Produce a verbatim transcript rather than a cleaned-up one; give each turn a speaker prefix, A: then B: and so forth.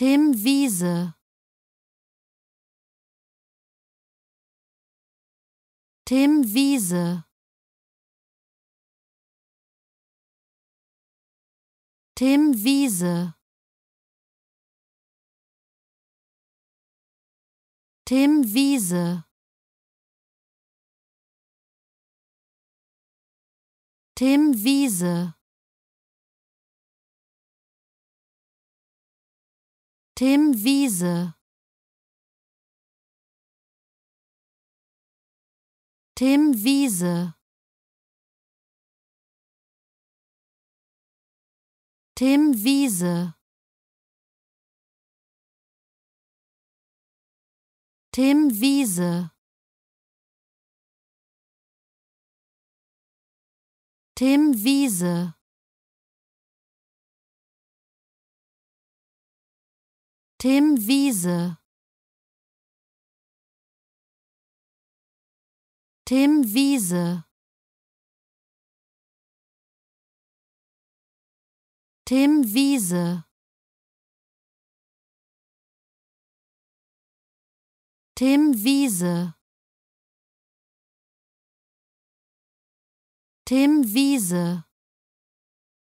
A: Tim Wiese. Tim Wiese. Tim Wiese. Tim Wiese. Tim Wiese. Tim Wiese. Tim Wiese. Tim Wiese. Tim Wiese. Tim Wiese. Tim Wiese. Tim Wiese. Tim Wiese. Tim Wiese. Tim Wiese.